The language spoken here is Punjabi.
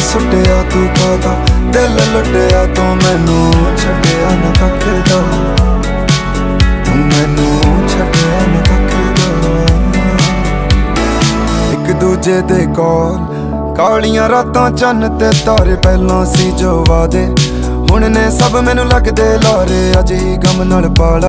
ਸੁੱਟਿਆ ਤੂੰ ਕਾਦਾ, ਦਿਲ ਲੁੱਟਿਆ ਤੂੰ ਮੈਨੂੰ ਛੱਡਿਆ ਨਾ ਕੱਖ ਦਾ, ਤੂੰ ਮੈਨੂੰ ਛੱਡਿਆ ਨਾ ਕੱਖ ਦਾ। ਇੱਕ ਦੂਜੇ ਦੇ ਕੋਲ ਕਾਲੀਆਂ ਰਾਤਾਂ ਚੰਨ ਤੇ ਤਾਰੇ, ਪਹਿਲਾਂ ਸੀ ਜੋ ਵਾਦੇ ਹੁਣ ਨੇ ਸਭ ਮੈਨੂੰ ਲੱਗਦੇ ਲਾਰੇ, ਅੱਜ ਹੀ ਗਮ ਨਾਲ ਪਾਲਾ।